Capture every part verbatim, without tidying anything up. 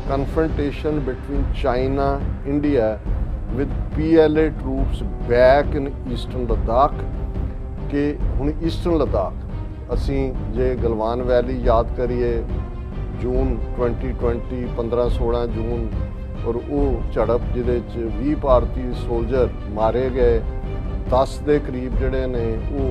confrontation between China, India with P L A troops back in eastern Ladakh कि हुण eastern Ladakh असी जे Galwan valley याद करिए जून ट्वेंटी ट्वेंटी पंद्रह सोलह जून और वो झड़प जिहदे च बीस भारती सोल्जर मारे गए, दस के करीब जिहड़े ने वो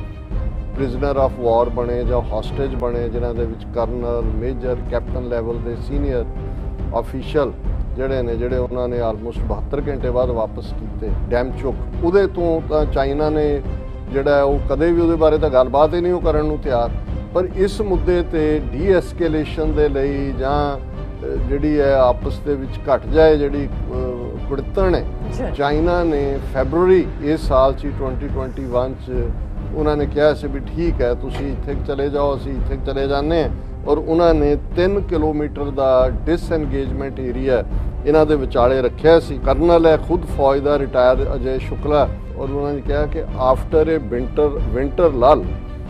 प्रिजनर ऑफ वॉर बने या हॉस्टेज बने, जिन्हां दे विच कर्नल मेजर कैप्टन लैवल के सीनियर ऑफिशियल जिहड़े ने जिहड़े उन्होंने आलमोस्ट बहत्तर घंटे बाद वापस किए डैमचुक। उहदे तो तां चाइना ने जिहड़ा है वो कदे भी उहदे बारे तां गलबात ही नहीं करन नूं तैयार, पर इस मुद्दे ते डी एस्केलेशन दे लई जां जिहड़ी है आपस दे विच घट जाए जिहड़ी कुड़तण है, चाइना ने फैबरवरी इस साल च ट्वेंटी ट्वेंटी वन च उन्होंने कहा सी भी ठीक है तुसीं इत्थे चले जाओ असीं इत्थे चले जाने हैं, और उन्होंने तीन किलोमीटर का डिसएंगेजमेंट एरिया इन्हां दे विचाले रखिया सी। कर्नल है खुद फौज का रिटायर अजय शुक्ला, और उन्होंने कहा कि after a winter winter lull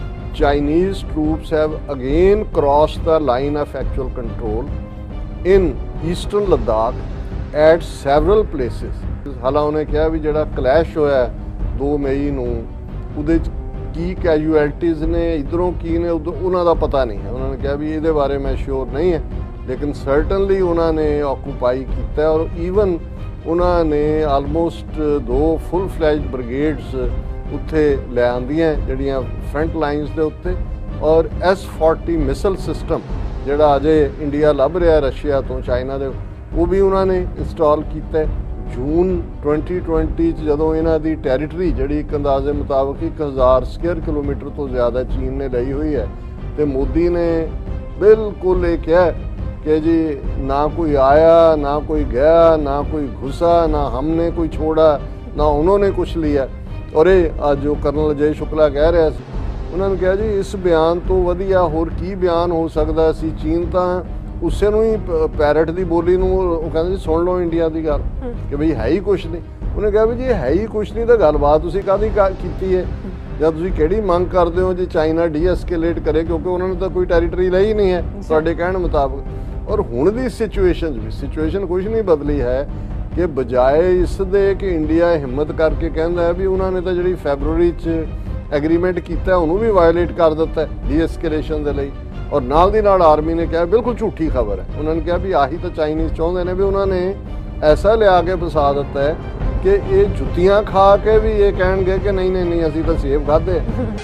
Chinese troops have again cross the line of actual control in eastern Ladakh at several places. हालांकि उन्हें कहा भी जिहड़ा क्लैश होया दो मई नूं उहदे की कैजुअलिटीज़ ने इधरों की ने उधर उन्हों का पता नहीं है। उन्होंने कहा भी ये बारे मैं श्योर नहीं है, लेकिन सर्टनली उन्होंने ऑक्यूपाई किया और ईवन उन्होंने आलमोस्ट दो फुल फ्लैज ब्रिगेड्स उत्थे लै आंदियां जिहड़ियां फ्रंट लाइन्स के उत्ते, और एस फोर्टी मिसल सिस्टम जिहड़ा अजे इंडिया लभ रहा रशिया तो चाइना दे वो भी उन्होंने इंस्टॉल किया। जून ट्वेंटी ट्वेंटी जदों इन्हां दी टैरीटरी जिहड़ी एक अंदाजे मुताबिक एक हज़ार स्क्वेयर किलोमीटर तो ज़्यादा चीन ने लई हुई है, तो मोदी ने बिल्कुल ये कहा कि जी ना कोई आया ना कोई गया ना कोई घुसा ना हमने कोई छोड़ा ना उन्होंने कुछ लिया। और ये आज जो कर्नल अजय शुक्ला कह रहा सी, उन्होंने कहा जी इस बयान तो वधिया होर की बयान हो सकता सी, चीन तां उसे नूं ही पैरट की बोली नूं कहंदे जी सुन लो इंडिया की गल कि बई है ही कुछ नहीं। उन्हें कहा भी जी है ही कुछ नहीं तो गलबात तुसीं काहदी कीती है या तुसीं किहड़ी मंग करदे हो जी चाइना डी एस्केलेट करे, क्योंकि उन्होंने तो कोई टैरीटरी लई ही नहीं है तुहाडे कहण मुताबिक। और हुण दी सिचुएशन भी सिचुएशन कुछ नहीं बदली है कि बजाए इस दे कि इंडिया हिम्मत करके कहंदा है भी उन्होंने तो जिहड़ी फैबरवरी च एग्रीमेंट किया उन्होंने भी वायलेट कर दिता है डी एस्केलेशन दे लई, और नाल दी नाल आर्मी ने कहा बिल्कुल झूठी खबर है। उन्होंने कहा भी आही तो चाइनीज़ चाहते हैं भी उन्होंने ऐसा लिया के फसा दिता है कि ये जुत्तियां खा के भी ये कहेंगे कि नहीं नहीं नहीं असीं तो सेब खाधे।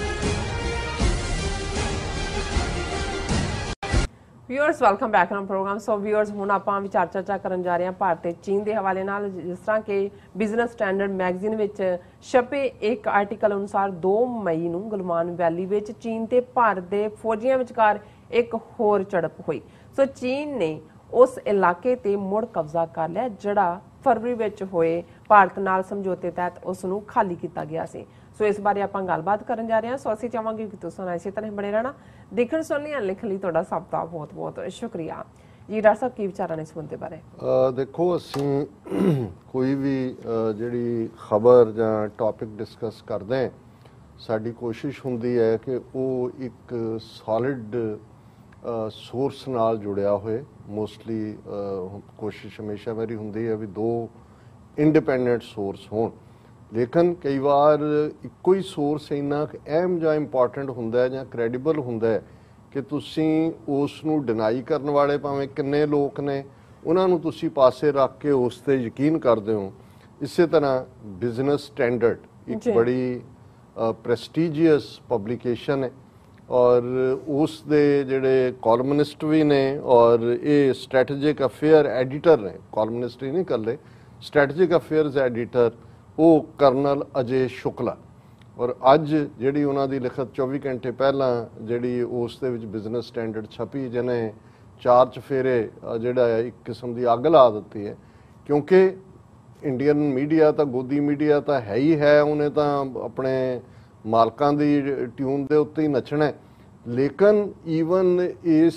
Viewers welcome back on program. So viewers हुण आपां विचार चर्चा करन जा रहे हैं भारत ते चीन के हवाले नाल, जिस तरह के बिजनेस स्टैंडर्ड मैगजीन विच छपे एक आर्टिकल अनुसार दो मई नूं गलवान वैली विच चीन ते भारत दे फौजियां विचकार एक होर झड़प हुई। सो चीन ने उस इलाके ते मुड़ कब्जा कर लिया जिहड़ा फरवरी विच होए भारत नाल समझौते तहत उस नूं खाली किया गया सी। सो इस बारे आपां गलबात करन जा रहे हैं। सो असीं चाहांगे कि तुसीं इसे तरह बने रहना, देखण सुनने लिखण लई तुहाडा सब दा बहुत बहुत शुक्रिया जी। डॉक्टर साहब की विचार ने इस मुद्दे बारे? देखो असीं कोई भी जिहड़ी खबर जां टॉपिक डिस्कस करते हैं साडी कोशिश हुंदी है कि वो एक सॉलिड सोर्स नाल जुड़िया होए। मोस्टली कोशिश हमेशा मेरी हुंदी है भी दो इंडिपेंडेंट सोर्स होण, लेकिन कई बार इक्को ही सोर्स इन्ना अहम जां इंपॉर्टेंट हुंदा है जां क्रैडिबल हुंदा है कि तुसीं उस नूं डिनाई करन वाले भावें किन्ने लोग ने उन्हां नूं तुसीं पासे रख के उस ते यकीन करदे हो। इसे तरह बिजनेस स्टैंडर्ड एक बड़ी प्रेस्टीजियस पब्लिकेशन है और उस दे जिहड़े कॉलमनिस्ट भी ने और ये स्ट्रैटेजिक अफेयर एडिटर ने, कॉलमनिस्ट ही नहीं कर ले, स्ट्रैटेजिक अफेयर्स एडिटर वो कर्नल अजय शुक्ला। और अज जिहड़ी उन्हां दी लिखत चौबी घंटे पहला जिहड़ी उस दे विच बिजनेस स्टैंडर्ड छपी जिन्हें चार चफेरे जिहड़ा एक किस्म की अग ला दी है, क्योंकि इंडियन मीडिया तो गोदी मीडिया तो है ही है, उन्हें तो अपने मालकां दी ट्यून दे उत्ते ही नचना है। लेकिन ईवन इस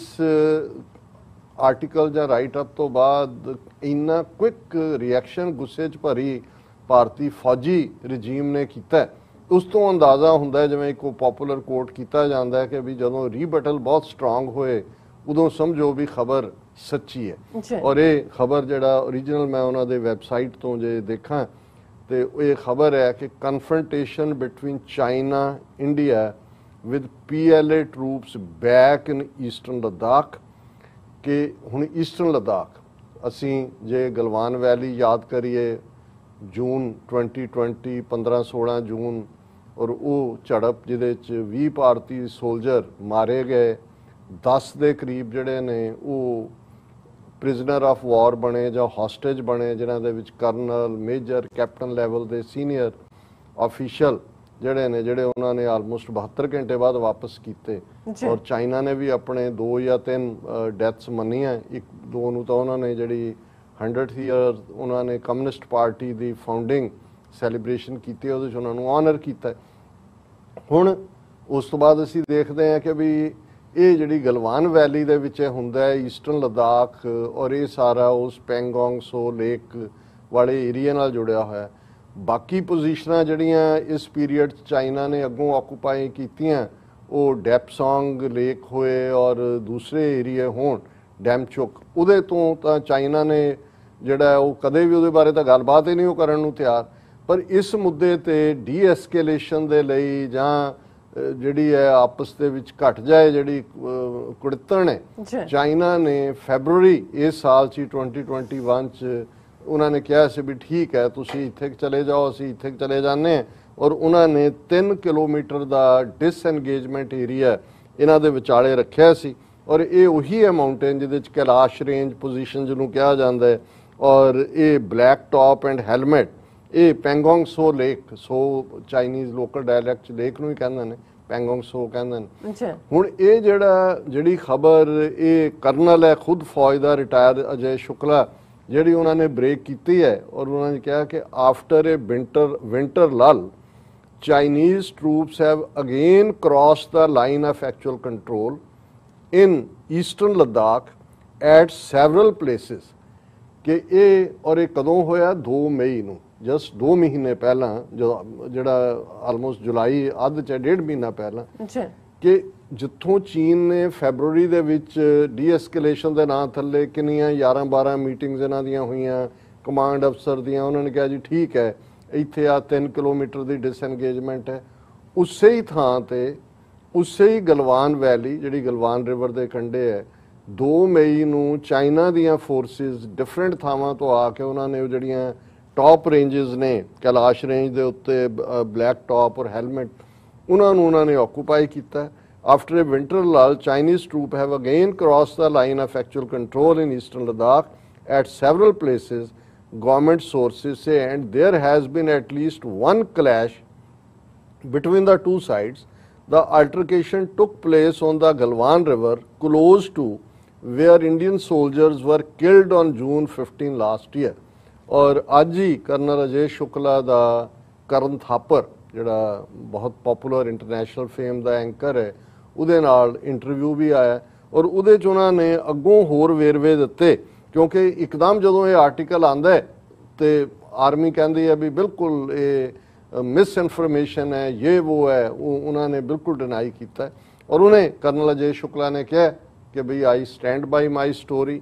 आर्टिकल जां राइट अप तो बाद इन्ना क्विक रिएक्शन गुस्से च भरी भारती फौजी रजीम ने किया, उस तो अंदाज़ा हुंदा है जिवें एक पॉपुलर कोट किया जाता है कि भी जदों रीबटल बहुत स्ट्रोंग होए उदों समझो भी खबर सच्ची है। और ये खबर जिहड़ा ओरिजिनल मैं उन्होंने वैबसाइट तो जे देखा तो ये खबर है कि confrontation between China India with P L A troops back in eastern Ladakh कि हुण ईस्टर्न लद्दाख असी जे गलवान वैली याद करिए जून ट्वेंटी ट्वेंटी पंद्रह सोलह जून और वो झड़प जिहदे भी भारती सोल्जर मारे गए, दस के करीब जिहड़े ने वो प्रिजनर ऑफ वॉर बने जां हॉस्टेज बने, जिन्हां दे विच कर्नल मेजर कैप्टन लैवल के सीनियर ऑफिशियल जिहड़े ने जिहड़े उन्होंने आलमोस्ट बहत्तर घंटे बाद वापस किए। और चाइना ने भी अपने दो या तीन डैथ्स मनियां, एक दो नूं तां उन्होंने जिहड़ी हंड्रड ईयर उन्होंने कम्युनिस्ट पार्टी की फाउंडिंग सैलीब्रेशन की, उहदे च उन्होंने ऑनर किया। हुण उस तो बाद असीं देखते हैं कि भी ये जिहड़ी गलवान वैली दे विच हुंदा है ईस्टर्न लद्दाख और ये सारा उस पैंगोंग सो लेक वाले एरिया नाल जुड़िया होया। बाकी पोजीशनां जिहड़ियां इस पीरीयड चाइना ने अगों ऑकूपाई कीतियां वो डेपसोंग लेक होए और दूसरे एरिए होण डैमचुक, उहदे तो तां चाइना ने जिहड़ा वो कदे भी उहदे बारे तां गलबात ही नहीं वो करन नूं तैयार। पर इस मुद्दे ते डी एस्केलेशन दे लई जां जिहड़ी है आपस दे विच घट जाए जिहड़ी कुड़तण है, चाइना ने फैबरवरी इस साल च ट्वेंटी ट्वेंटी वन च उन्होंने कहा सी भी ठीक है तुसीं इत्थे चले जाओ असीं इत्थे चले जाने, और उन्होंने तीन किलोमीटर का डिसएनगेजमेंट एरिया इन्हां दे विचाले रखिया सी। और ये उही है माउंटेन जिहदे च कैलाश रेंज पोजीशन जिहनूं कहा जाता है, और ये ब्लैक टॉप एंड हैलमेट ये Pangong Tso lake, so Chinese local dialect lake नूं ही कहंदे ने, पैंगोंग सो कहंदे ने। हुण ये जिहड़ा जिहड़ी खबर ये कर्नल है खुद फौज दा रिटायर अजय शुक्ला जिहड़ी उन्होंने ब्रेक की है, और उन्होंने कहा कि after a winter winter lull Chinese troops have again cross the line of actual control in eastern Ladakh at several places. कि ये और ये कदों होया दो मई नूं, जस्ट दो महीने पहला जो जिहड़ा आलमोस्ट जुलाई अध च डेढ़ महीना पहला कि जिथों चीन ने फैबरवरी दे विच डी एस्केलेशन के नाम थले किन्नियां ग्यारह बारह मीटिंग्स इन्हां दियां होईयां कमांड अफसर दियां, उन्होंने कहा जी ठीक है इत्थे आ तीन किलोमीटर की डिसएनगेजमेंट है। उस ही थां ते उस ही गलवान वैली जिहड़ी गलवान रिवर के कंढे है दो मई नूं चाइना दियां फोर्सिस डिफरेंट थावां तो आके उन्होंने जिहड़ियां टॉप रेंजिज ने कैलाश रेंज के उत्ते ब्लैक टॉप और हैलमेट उन्होंने उन्होंने ऑकूपाई किया। After a winter lull, Chinese troops have again crossed the line of actual control in eastern Ladakh at several places, government sources say, and there has been at least one clash between the two sides. The altercation took place on the Galwan River, close to where Indian soldiers were killed on June fifteenth last year. और आज ही colonel Ajay Shukla दा करण थापर जिहड़ा बहुत popular international fame दा anchor है उहदे नाल interview भी आया, और उहदे च उन्हां ने अगों होर वेरवे दिते, क्योंकि एकदम जदों ये आर्टिकल आंदा है तो आर्मी कहती है भी बिल्कुल ये मिस इनफॉर्मेशन है ये वो है, उन्होंने बिल्कुल डिनाई किया। और उन्हें कर्नल अजय शुक्ला ने कहा कि भाई I stand by my story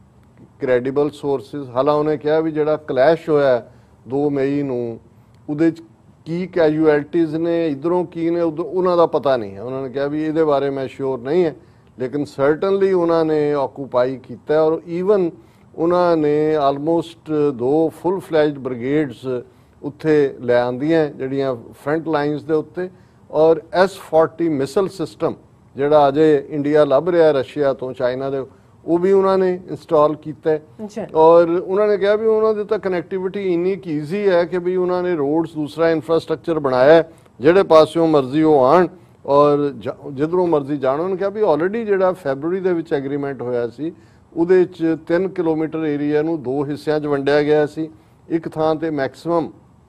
credible sources. हालां उन्हें कहा भी जिहड़ा क्लैश होया दो मई नूं उहदे च की कैजुअलिटीज़ ने इधरों की ने उधर उन्हां दा पता नहीं है। उन्होंने कहा भी इहदे बारे मैं श्योर नहीं है, लेकिन सर्टनली उन्होंने ऑकूपाई किया और ईवन उन्होंने आलमोस्ट दो फुल फ्लैज्ड ब्रिगेड्स उत्थे लै आंदियां जिहड़ियां फ्रंट लाइन्स दे उत्ते, और एस फोर्टी मिसल सिस्टम जिहड़ा अजे इंडिया लभ रहा रशिया तो चाइना दे वो भी उन्होंने इंस्टॉल किया। और उन्होंने कहा भी उन्होंने तो कनैक्टिविटी इन्नी ईजी है कि भी उन्होंने रोड्स दूसरा इंफ्रास्ट्रक्चर बनाया है जेडे पासों मर्जी वो आन और जिधरों मर्जी जान। उन्होंने कहा भी ऑलरेडी जिहड़ा फैबरवरी दे विच एग्रीमेंट होया सी उहदे च तीन किलोमीटर एरिया नूं दो हिस्सिਆਂ 'ਚ वंडिया गया सी। एक थां ते मैक्सिमम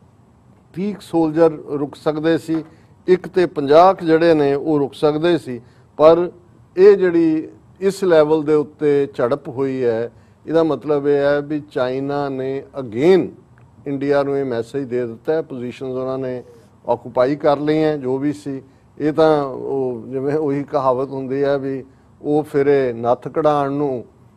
तीह सोल्जर रुक सकते सी, एक ते पचास जिहड़े ने वो रुक सकते सी। पर ये जिहड़ी इस लैवल के उत्ते झड़प हुई है, इसका मतलब यह है भी चाइना ने अगेन इंडिया को यह मैसेज दे दिता है, पोजीशनस उन्होंने ऑकूपाई कर ली हैं जो भी सी। ये तो जिवें उही कहावत हुंदी है भी वो फिरे नत्थ कढ़ाउण नूं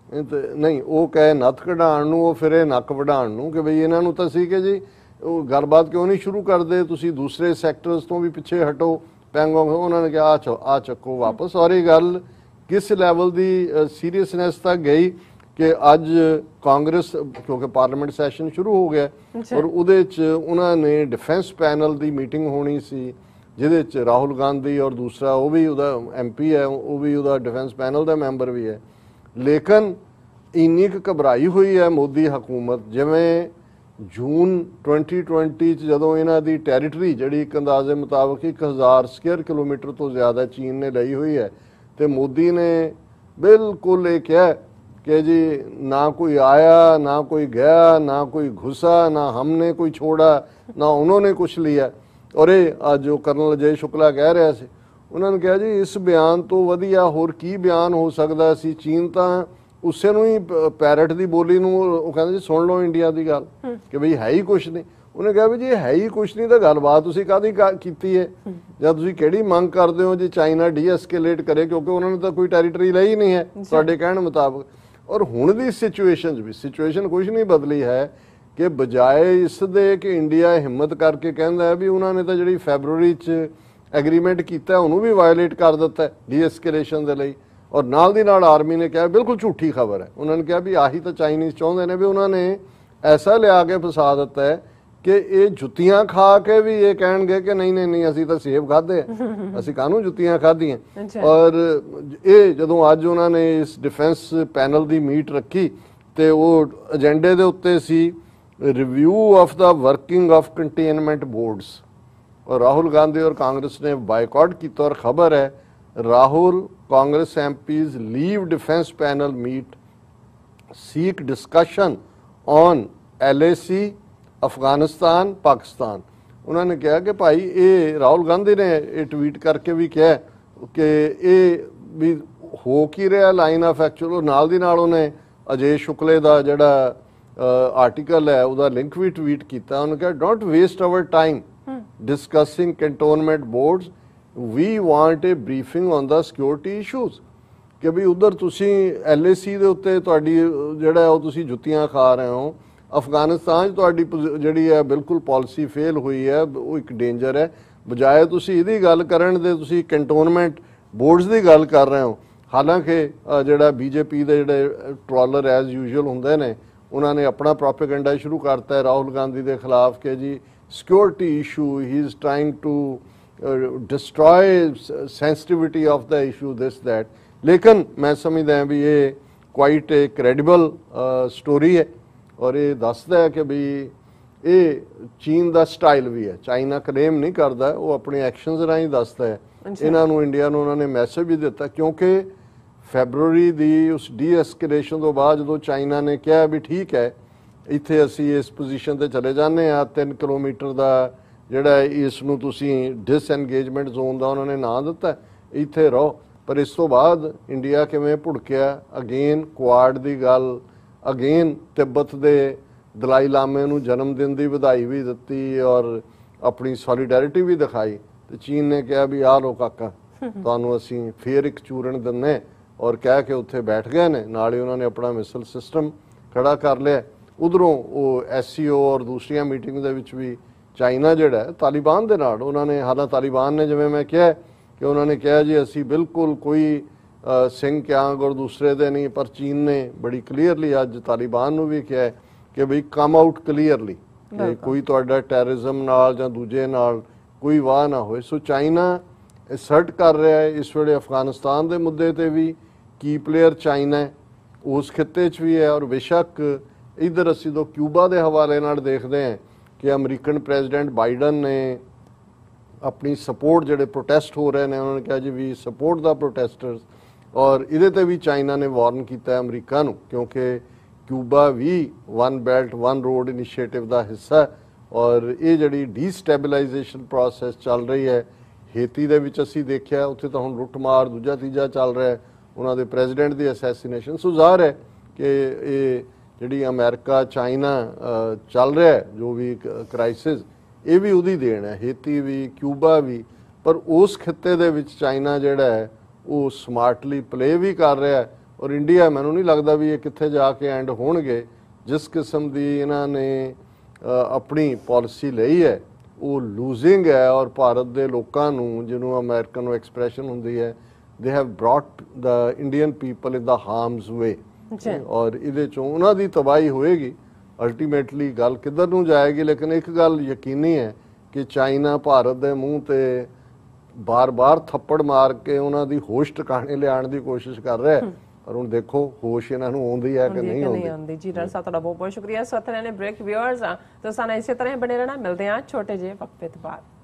ਇਹ ਤੇ ਨਹੀਂ, ਉਹ ਕਹੇ ਨੱਥ ਕਢਾਉਣ ਨੂੰ, ਉਹ ਫਿਰੇ ਨੱਕ ਵਢਾਉਣ ਨੂੰ ਕਿ ਬਈ ਇਹਨਾਂ ਨੂੰ ਤਾਂ ਸੀ ਕਿ ਜੀ ਉਹ ਗੱਲਬਾਤ ਕਿਉਂ ਨਹੀਂ ਸ਼ੁਰੂ ਕਰਦੇ, ਤੁਸੀਂ ਦੂਸਰੇ ਸੈਕਟਰਸ ਤੋਂ ਵੀ ਪਿੱਛੇ ਹਟੋ, ਪੈਂਗੋਂਗ। ਉਹਨਾਂ ਨੇ ਕਿਹਾ ਆ ਆ ਚੱਕੋ ਵਾਪਸ। ਔਰ ਇਹ ਗੱਲ ਕਿਸ ਲੈਵਲ ਦੀ ਸੀਰੀਅਸਨੈਸ ਤੱਕ ਗਈ ਕਿ ਅੱਜ ਕਾਂਗਰਸ, ਕਿਉਂਕਿ ਪਾਰਲੀਮੈਂਟ ਸੈਸ਼ਨ ਸ਼ੁਰੂ ਹੋ ਗਿਆ ਔਰ ਉਹਦੇ 'ਚ ਉਹਨਾਂ ਨੇ ਡਿਫੈਂਸ ਪੈਨਲ ਦੀ ਮੀਟਿੰਗ ਹੋਣੀ ਸੀ, ਜਿਹਦੇ 'ਚ ਰਾਹੁਲ ਗਾਂਧੀ ਔਰ ਦੂਸਰਾ ਉਹ ਵੀ ਉਹਦਾ ਐਮ ਪੀ ਹੈ, ਉਹ ਵੀ ਉਹਦਾ ਡਿਫੈਂਸ ਪੈਨਲ ਦਾ ਮੈਂਬਰ ਵੀ ਹੈ। ਲੇਕਿਨ ਇੰਨੀ ਕੁ ਘਬਰਾਈ ਹੋਈ ਹੈ ਮੋਦੀ ਹਕੂਮਤ, ਜਿਵੇਂ ਜੂਨ ਟਵੈਂਟੀ ਟਵੈਂਟੀ 'ਚ ਜਦੋਂ ਇਹਨਾਂ ਦੀ ਟੈਰੀਟਰੀ ਜਿਹੜੀ ਇੱਕ ਅੰਦਾਜ਼ੇ ਮੁਤਾਬਕ ਇੱਕ ਹਜ਼ਾਰ ਸਕੁਅਰ ਕਿਲੋਮੀਟਰ ਤੋਂ ਜ਼ਿਆਦਾ ਚੀਨ ਨੇ ਲਈ ਹੋਈ ਹੈ, ਤੇ ਮੋਦੀ ਨੇ ਬਿਲਕੁਲ ਇਹ ਕਿਹਾ कि जी ना कोई आया ना कोई गया ना कोई घुसा ना हमने कोई छोड़ा ना उन्होंने कुछ लिया। और ये आज जो कर्नल अजय शुक्ला कह रहा से, उन्होंने कहा जी इस बयान तो वधिया होर की बयान हो सकता सी। चीन तो उसे नूं ही पैरट की बोली नूं कहंदे जी सुन लो इंडिया की गल कि बई है ही कुछ नहीं। उन्हें कहा भी जी है ही कुछ नहीं तो गलबात तुसीं काहदी कीती है, जां तुसीं किहड़ी मंग करदे हो जी चाइना डी एस्केलेट करे, क्योंकि उन्होंने तो कोई टैरीटरी लई नहीं है तुहाडे कहण मुताबक। और हुण दी सिचुएशन भी सिचुएशन कुछ नहीं बदली है कि बजाए इस दे कि इंडिया हिम्मत करके कहता है भी उन्होंने तो जी फैबरवरी च एग्रीमेंट किया उन्होंने भी वायलेट कर दिता है डी एस्केलेशन के लिए। और नाल दी नाल आर्मी ने कहा बिल्कुल झूठी खबर है, उन्होंने कहा भी आही तो चाइनीज़ चाहते हैं भी उन्होंने ऐसा लिया के फसा दिता है कि ये जुत्तियां खा के भी ये कहेंगे कि नहीं नहीं नहीं असी तो सेब खाधे असी कानून जुत्तियां खाधियां। और ये जदों अज उन्होंने इस डिफेंस पैनल की मीट रखी तो वो एजेंडे के उत्ते सी review of the working of containment boards. और राहुल गांधी और कांग्रेस ने बायकॉट किया। और खबर है Rahul Congress M Ps leave defence panel meet seek discussion on L A C Afghanistan Pakistan. उन्होंने कहा कि भाई ये राहुल गांधी ने ये ट्वीट करके भी कहा कि ये भी हो की रहा लाइन ऑफ एक्चुअल। नाल दी नाल उन्हें अजय शुक्ले का जोड़ा आर्टिकल है उसका लिंक भी ट्वीट किया। उन्होंने कहा don't waste our time discussing cantonment boards, we want a briefing on the security issues. कि भी उधर तुसी एल ए सी के उत्ते तुहाडी जिहड़ा वो तुसी जुत्तियां खा रहे हो, अफगानिस्तान तुहाडी जिहड़ी है बिल्कुल पॉलिसी फेल हुई है, वो एक डेंजर है। बजाए तुसी इहदी गल करन दे तुसी कैंटोनमेंट बोर्ड्स की गल कर रहे हो। हालांकि जिहड़ा बीजेपी के जिहड़े ट्रॉलर एज यूजुअल हुंदे ने उन्होंने अपना प्रोपेगेंडा शुरू करता है राहुल गांधी के खिलाफ कि जी security issue he is trying to destroy sensitivity of the issue this that. लेकिन मैं समझदा भी ये क्वाइट ए क्रेडिबल स्टोरी है और ये दसदा है कि भी ये चीन का स्टाइल भी है। चाइना क्लेम नहीं करता, वो अपने एक्शनस राही दसदा है। इन्हों इंडिया को उन्होंने मैसेज भी दिता क्योंकि फैबरवरी की उस डी एस्केलेशन तो बाद जो चाइना ने कहा भी ठीक है इत्थे असी इस पोजीशन ते चले जाने आ, तीन किलोमीटर का जिहड़ा इसनूं तुसीं डिसएंगेजमेंट जोन का उन्होंने ना दिता, इत्थे रहो। पर इस तो बाद इंडिया किवें भुड़किया, अगेन क्वाड की गल, अगेन तिब्बत के दलाई लामे नूं जन्मदिन की बधाई भी दी और अपनी सॉलीडैरिटी भी दिखाई। तो चीन ने कहा भी आ लो काका तुहानूं असीं फिर एक चूरन दिंदे और कह के उत्थे बैठ गए ने। नाल ही उन्होंने अपना मिसल सिस्टम खड़ा कर लिया। उधरों वो एस सी ओ और दूसरिया मीटिंग दे विच भी चाइना जिहड़ा है तालिबान दे नाल उन्होंने, हालां तालिबान ने जिवें मैं कहा कि उन्होंने कहा जी असी बिल्कुल कोई सिंह क्यांग और दूसरे दे नहीं, पर चीन ने बड़ी क्लीयरली अज तालिबान नूं भी कहा कि बई कम आउट क्लीयरली कि कोई तुहाडा टैररिज्म नाल जां दूजे नाल कोई वाह ना होए। सो चाइना असर्ट कर रहा है इस वेले अफगानिस्तान के मुद्दे ते भी की प्लेयर चाइना है, उस खिते च भी है। और बेशक इधर असी तो क्यूबा के हवाले नाल देखते हैं कि अमरीकन प्रेजिडेंट बाइडन ने अपनी सपोर्ट जिहड़े प्रोटेस्ट हो रहे हैं उन्होंने कहा जी वी सपोर्ट द प्रोटेस्टर्स। और इहदे ते भी चाइना ने वार्न किया अमरीका नूं क्योंकि क्यूबा भी one belt one road initiative का हिस्सा है। और ये जिहड़ी डीस्टैबिलाइजेशन प्रोसैस चल रही है, हेती दे विच असीं देखिया उत्थे तो हुण लुੱਟਮਾਰ दूजा तीजा चल रहा है, उन्होंने प्रेजिडेंट की असैसीनेशन। सो ज़ाहिर है कि ये जिहड़ी अमेरिका चाइना चल रहा है जो भी क्राइसिस ये भी उहदी देन है, हेती भी क्यूबा भी। पर उस खिते दे विच चाइना जिहड़ा है वो स्मार्टली प्ले भी कर रहा है ਔਰ ਇੰਡੀਆ ਮੈਨੂੰ ਨਹੀਂ ਲੱਗਦਾ ਵੀ ਇਹ ਕਿੱਥੇ ਜਾ ਕੇ ਐਂਡ ਹੋਣਗੇ। ਜਿਸ ਕਿਸਮ ਦੀ ਇਹਨਾਂ ਨੇ ਆਪਣੀ ਪਾਲਿਸੀ ਲਈ ਹੈ ਉਹ ਲੂਜ਼ਿੰਗ ਹੈ, ਔਰ ਭਾਰਤ ਦੇ ਲੋਕਾਂ ਨੂੰ, ਜਿਹਨੂੰ ਅਮਰੀਕਨ ਐਕਸਪ੍ਰੈਸ਼ਨ ਹੁੰਦੀ ਹੈ, they have brought the Indian people in the harmless way, ਔਰ ਇਹਦੇ ਚੋਂ ਉਹਨਾਂ ਦੀ ਤਬਾਹੀ ਹੋਏਗੀ। ਅਲਟੀਮੇਟਲੀ ਗੱਲ ਕਿੱਧਰ ਨੂੰ ਜਾਏਗੀ, ਲੇਕਿਨ ਇੱਕ ਗੱਲ ਯਕੀਨੀ ਹੈ ਕਿ ਚਾਈਨਾ ਭਾਰਤ ਦੇ ਮੂੰਹ ਤੇ ਬਾਰ-ਬਾਰ ਥੱਪੜ ਮਾਰ ਕੇ ਉਹਨਾਂ ਦੀ ਹੋਸ਼ ਟਿਕਾਣੇ ਲਿਆਉਣ ਦੀ ਕੋਸ਼ਿਸ਼ ਕਰ ਰਿਹਾ ਹੈ, ਪਰ ਹੁਣ ਦੇਖੋ ਹੋਸ਼ ਇਹਨਾਂ ਨੂੰ ਆਉਂਦੀ ਹੈ ਕਿ ਨਹੀਂ ਆਉਂਦੀ। ਜੀ ਡਾਕਟਰ ਸਾਹਿਬ ਤੁਹਾਡਾ ਬਹੁਤ ਬਹੁਤ ਸ਼ੁਕਰੀਆ। ਸੋ ਇੱਥੇ ਨੇ ਬ੍ਰੇਕ ਵਿਊਅਰਸ, ਤੁਸੀਂ ਸਾਨੂੰ ਇਸੇ ਤਰ੍ਹਾਂ ਹੀ ਬਣੇ ਰਹਿਣਾ। ਮਿਲਦੇ ਹਾਂ ਛੋਟੇ ਜਿਹੇ ਵਕਫੇ ਤੋਂ ਬਾਅਦ।